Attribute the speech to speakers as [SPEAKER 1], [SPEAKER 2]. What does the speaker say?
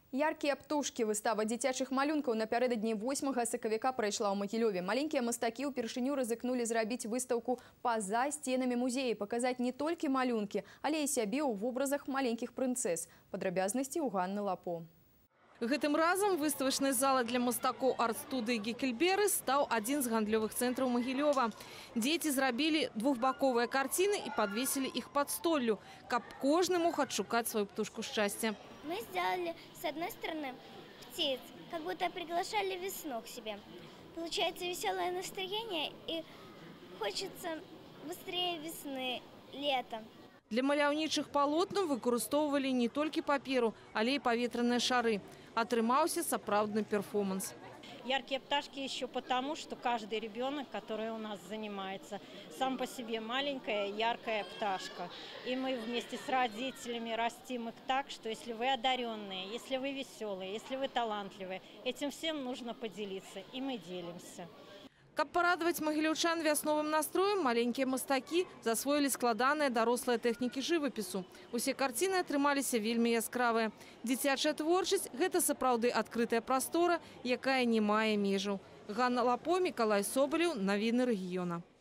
[SPEAKER 1] Яркие птушки. Выстава дзіцячых малюнкаў напярэдадні 8 сакавіка прайшла ў Магілёве. Маленькія мастакі ўпершыню рызыкнулі зрабіць выстаўку па-за сценамі музея, паказаць не толькі малюнкі, але і сябе ў вобразах маленькіх прынцэс. Падрабязнасці ў Ганны Лапо.
[SPEAKER 2] Гэтым разам выставачная зала для мастакоў арт-студыі Гекельберы стаў адзін з гандлёвых цэнтраў Магілёва. Дзеці зрабілі двухбаковыя карціны і подвесили іх пад столлю, каб кожны мог адшукаць свою птушку счастья.
[SPEAKER 3] Мы сделали с одной стороны птиц, как будто приглашали весну к себе. Получается веселое настроение и хочется быстрее весны, лета.
[SPEAKER 2] Для маляўнічых палотнаў выкарыстоўвалі не толькі паперу, але і паветраныя шары. Атрымаўся сапраўдны перформанс.
[SPEAKER 4] Яркие пташки еще потому, что каждый ребенок, который у нас занимается, сам по себе маленькая яркая пташка. И мы вместе с родителями растим их так, что если вы одаренные, если вы веселые, если вы талантливые, этим всем нужно поделиться, и мы делимся.
[SPEAKER 2] Каб порадовать магілёўчан вясновым настроем, маленькие мастакі засвоілі складаныя дарослыя тэхнікі жывапісу. Усе карціны атрымаліся вельмі яскравыя. Дзіцячая творчасць – гэта сапраўды адкрытая прастора, якая не мае межаў. Ганна Лапо, Миколай Соболев, навіны рэгіёна.